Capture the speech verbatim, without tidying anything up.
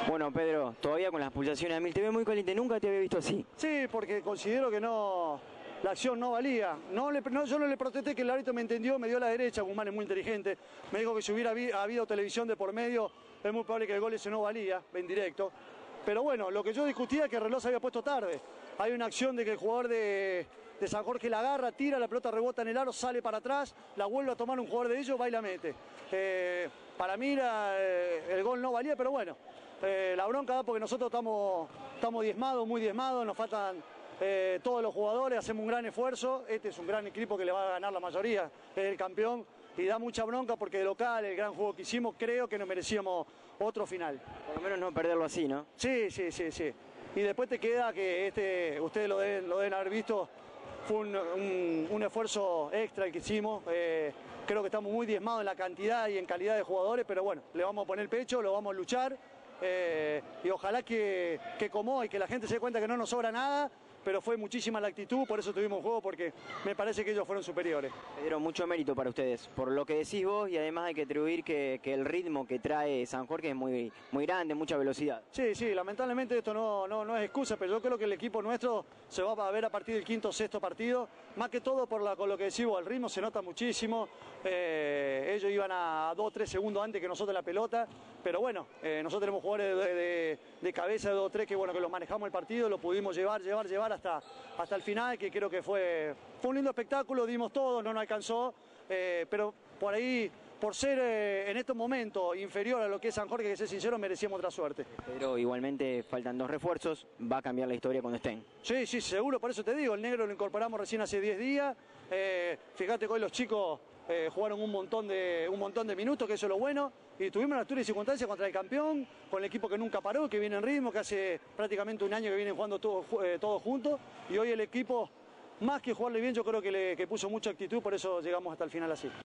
Bueno, Pedro, todavía con las pulsaciones a mil, te veo muy caliente, nunca te había visto así. Sí, porque considero que no, la acción no valía. No le, no, yo no le protesté, que el árbitro me entendió, me dio la derecha, Guzmán es muy inteligente. Me dijo que si hubiera habi, habido televisión de por medio, es muy probable que el gol ese no valía, en directo. Pero bueno, lo que yo discutía es que el reloj se había puesto tarde. Hay una acción de que el jugador de, de San Jorge la agarra, tira, la pelota rebota en el aro, sale para atrás, la vuelve a tomar un jugador de ellos, va y la mete. Eh, para mí la, eh, el gol no valía, pero bueno, eh, la bronca da porque nosotros estamos, estamos diezmados, muy diezmados, nos faltan eh, todos los jugadores, hacemos un gran esfuerzo, este es un gran equipo que le va a ganar la mayoría, es el campeón, y da mucha bronca porque de local, el gran juego que hicimos, creo que nos merecíamos otro final. Por lo menos no perderlo así, ¿no? Sí, sí, sí, sí. Y después te queda que este, ustedes lo deben, lo deben haber visto, fue un, un, un esfuerzo extra el que hicimos. Eh, creo que estamos muy diezmados en la cantidad y en calidad de jugadores, pero bueno, le vamos a poner el pecho, lo vamos a luchar. Eh, y ojalá que, que como hoy, que la gente se dé cuenta que no nos sobra nada, pero fue muchísima la actitud, por eso tuvimos juego, porque me parece que ellos fueron superiores. Pedro, mucho mérito para ustedes, por lo que decís vos, y además hay que atribuir que, que el ritmo que trae San Jorge es muy, muy grande, mucha velocidad. Sí, sí, lamentablemente esto no, no, no es excusa, pero yo creo que el equipo nuestro se va a ver a partir del quinto o sexto partido, más que todo por la, con lo que decimos, el ritmo se nota muchísimo, eh, ellos iban a dos o tres segundos antes que nosotros la pelota, pero bueno, eh, nosotros tenemos jugadores de, de, de cabeza de dos o tres que bueno, que los manejamos el partido, lo pudimos llevar, llevar, llevar hasta, hasta el final, que creo que fue, fue un lindo espectáculo, dimos todo, no nos alcanzó, eh, pero por ahí, por ser eh, en estos momentos inferior a lo que es San Jorge, que ser sincero, merecíamos otra suerte. Pero igualmente faltan dos refuerzos, va a cambiar la historia cuando estén. Sí, sí, seguro, por eso te digo, el negro lo incorporamos recién hace diez días, eh, fíjate que hoy los chicos eh, jugaron un montón, de, un montón de minutos, que eso es lo bueno, y tuvimos una altura y circunstancia contra el campeón, con el equipo que nunca paró, que viene en ritmo, que hace prácticamente un año que vienen jugando todos eh, todo juntos, y hoy el equipo, más que jugarle bien, yo creo que, le, que puso mucha actitud, por eso llegamos hasta el final así.